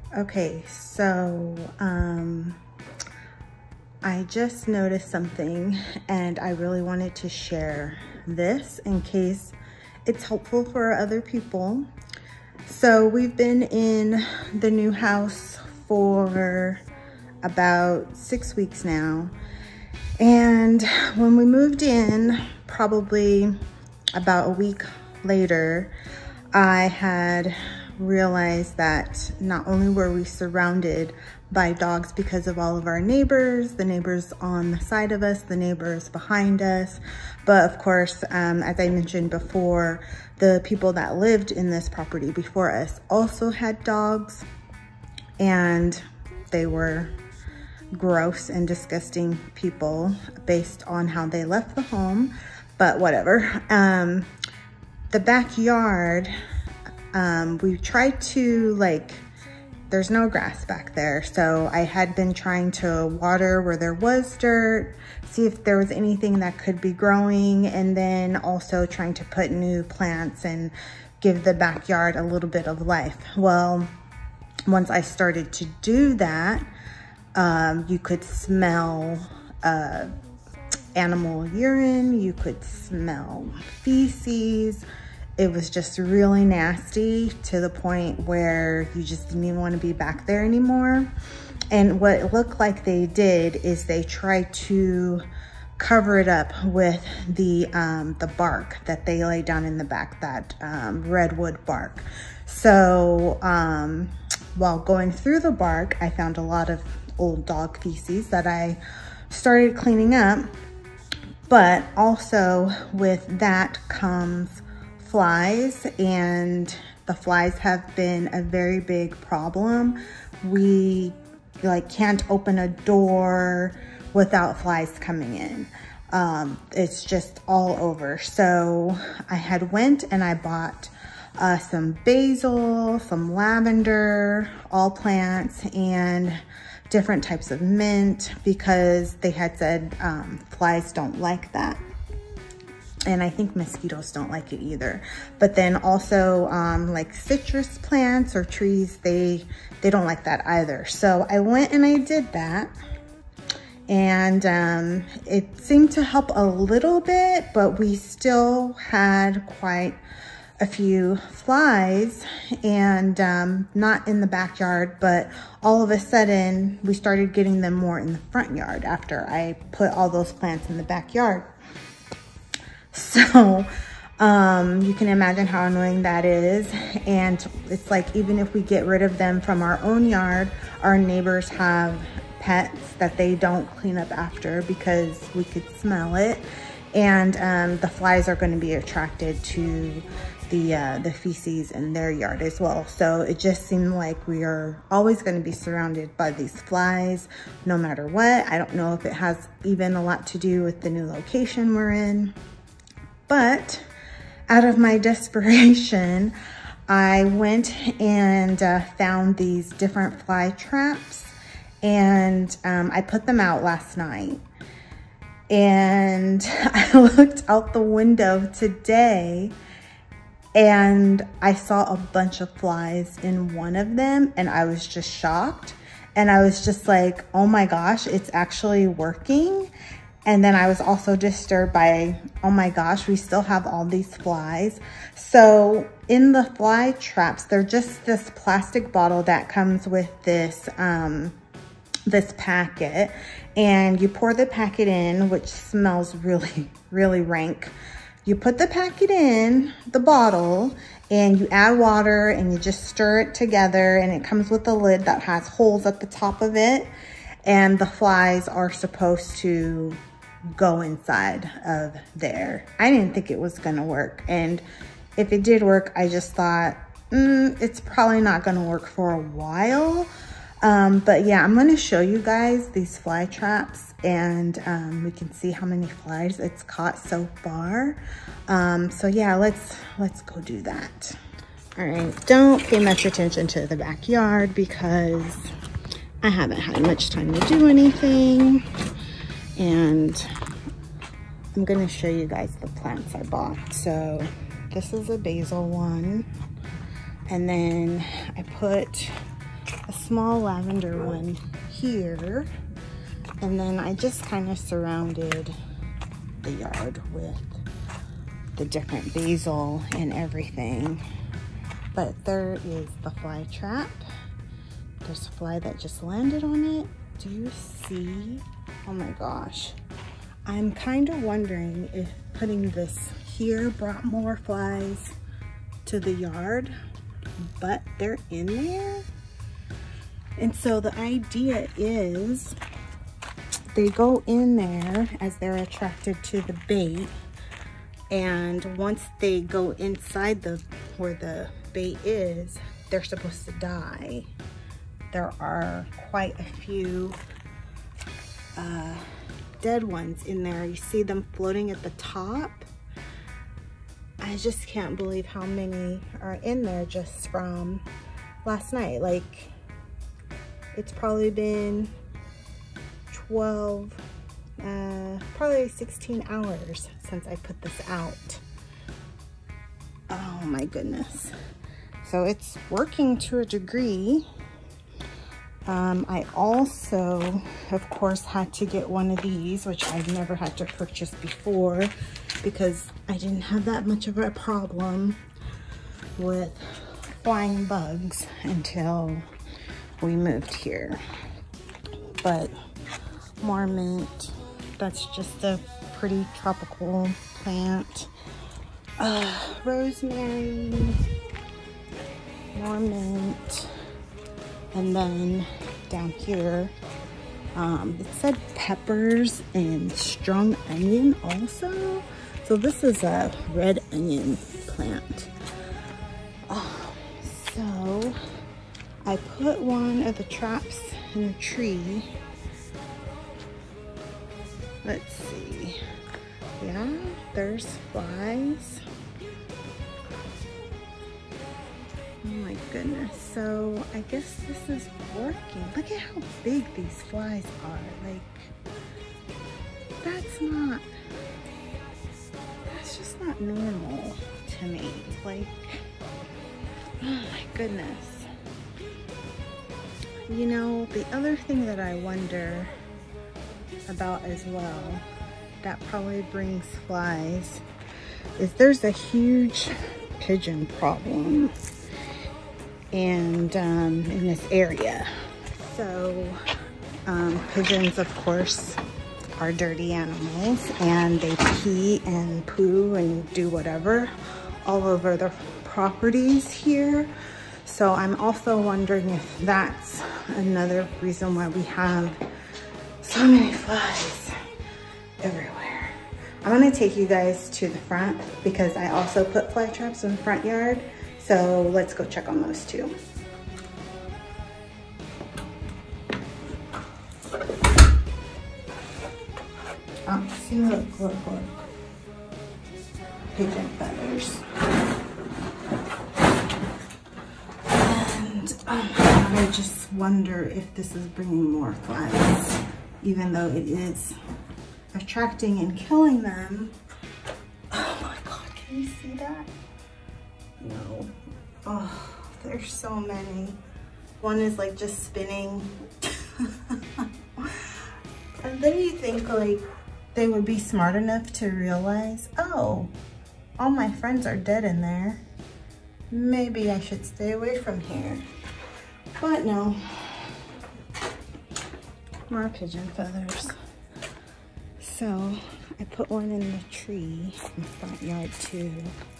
Okay, so I just noticed something and I really wanted to share this in case it's helpful for other people. So we've been in the new house for about 6 weeks now. And when we moved in, probably about a week later, I had realized that not only were we surrounded by dogs because of all of our neighbors, the neighbors on the side of us, the neighbors behind us, but of course, as I mentioned before, the people that lived in this property before us also had dogs, and they were gross and disgusting people based on how they left the home, but whatever. The backyard, we tried to, there's no grass back there. So I had been trying to water where there was dirt, see if there was anything that could be growing, and then also trying to put new plants and give the backyard a little bit of life. Well, once I started to do that, you could smell animal urine, you could smell feces. It was just really nasty to the point where you just didn't even want to be back there anymore. And what it looked like they did is they tried to cover it up with the bark that they lay down in the back, that redwood bark. So while going through the bark, I found a lot of old dog feces that I started cleaning up. But also with that comes flies, and the flies have been a very big problem. We can't open a door without flies coming in. It's just all over. So I had went and I bought some basil, some lavender, all plants, and different types of mint, because they had said flies don't like that. And I think mosquitoes don't like it either. But then also like citrus plants or trees, they don't like that either. So I went and I did that. And it seemed to help a little bit, but we still had quite a few flies, and not in the backyard, but all of a sudden we started getting them more in the front yard after I put all those plants in the backyard. So you can imagine how annoying that is. And it's like, even if we get rid of them from our own yard, our neighbors have pets that they don't clean up after because we could smell it. And the flies are going to be attracted to the feces in their yard as well. So it just seemed like we are always going to be surrounded by these flies no matter what. I don't know if it has even a lot to do with the new location we're in, but out of my desperation, I went and found these different fly traps, and I put them out last night. And I looked out the window today and I saw a bunch of flies in one of them, and I was just shocked. And I was just like, oh my gosh, it's actually working. And then I was also disturbed by, oh my gosh, we still have all these flies. So in the fly traps, they're just this plastic bottle that comes with this, this packet, and you pour the packet in, which smells really, really rank. You put the packet in the bottle and you add water and you just stir it together, and it comes with a lid that has holes at the top of it, and the flies are supposed to go inside of there. I didn't think it was gonna work, and if it did work, I just thought it's probably not gonna work for a while. But yeah, I'm gonna show you guys these fly traps, and we can see how many flies it's caught so far. So yeah, let's go do that. All right, don't pay much attention to the backyard because I haven't had much time to do anything. And I'm gonna show you guys the plants I bought. So this is a basil one. And then I put a small lavender one here. And then I just kind of surrounded the yard with the different basil and everything. But there is the fly trap. There's a fly that just landed on it. Do you see? Oh my gosh. I'm kind of wondering if putting this here brought more flies to the yard, but they're in there. And so the idea is they go in there as they're attracted to the bait, and once they go inside where the bait is, they're supposed to die. There are quite a few dead ones in there. You see them floating at the top. I just can't believe how many are in there just from last night. Like, it's probably been 12, probably 16 hours since I put this out. Oh my goodness. So it's working to a degree. I also, of course, had to get one of these, which I've never had to purchase before because I didn't have that much of a problem with flying bugs until we moved here. But more mint, that's just a pretty tropical plant. Rosemary, more mint. And then down here, it said peppers and strung onion also. So this is a red onion plant. So I put one of the traps in the tree. Let's see. Yeah, there's flies. Oh my goodness. So I guess this is working. Look at how big these flies are. Like, that's just not normal to me. Like, oh my goodness. You know, the other thing that I wonder about as well, that probably brings flies, is there's a huge pigeon problem and in this area. So pigeons, of course, are dirty animals, and they pee and poo and do whatever all over the properties here. So I'm also wondering if that's another reason why we have so many flies everywhere. I'm gonna take you guys to the front because I also put fly traps in the front yard. So let's go check on those too. See, look. Pigeon feathers. And I just wonder if this is bringing more flies, even though it is attracting and killing them. Oh my God, can you see that? No. Oh, there's so many. One is like just spinning. And then you think like they would be smart enough to realize, oh, all my friends are dead in there. Maybe I should stay away from here. But no. More pigeon feathers. So I put one in the tree in the front yard too.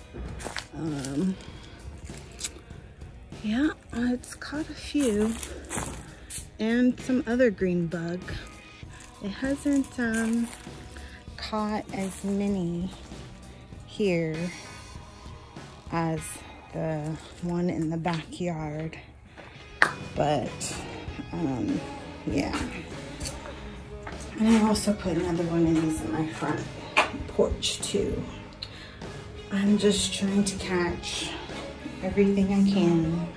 Yeah, it's caught a few, and some other green bug. It hasn't caught as many here as the one in the backyard, but yeah. And I also put another one of these in my front porch too. I'm just trying to catch everything I can.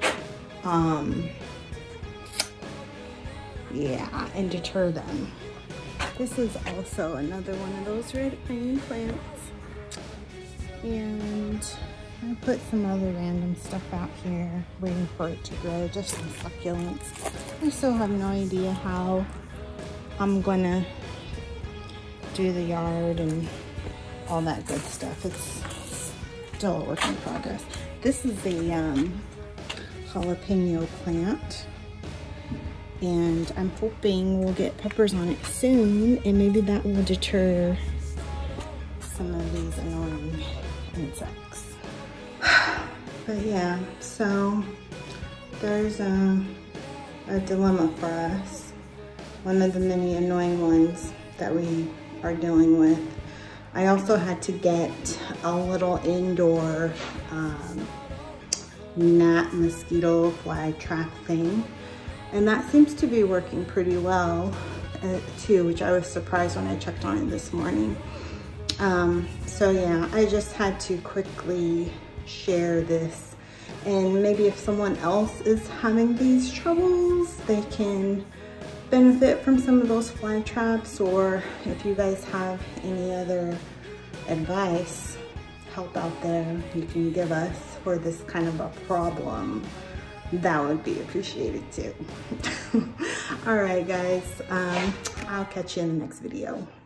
Yeah, and deter them. This is also another one of those red onion plants. And I put some other random stuff out here, waiting for it to grow, just some succulents. I still have no idea how I'm gonna do the yard and all that good stuff. It's still a work in progress. This is a jalapeno plant, and I'm hoping we'll get peppers on it soon, and maybe that will deter some of these annoying insects. But yeah, so there's a dilemma for us. One of the many annoying ones that we are dealing with. I also had to get a little indoor gnat mosquito fly trap thing, and that seems to be working pretty well too, which I was surprised when I checked on it this morning. So yeah, I just had to quickly share this, and maybe if someone else is having these troubles, they can benefit from some of those fly traps, or if you guys have any other advice, help out there you can give us for this kind of a problem, that would be appreciated too. All right guys, I'll catch you in the next video.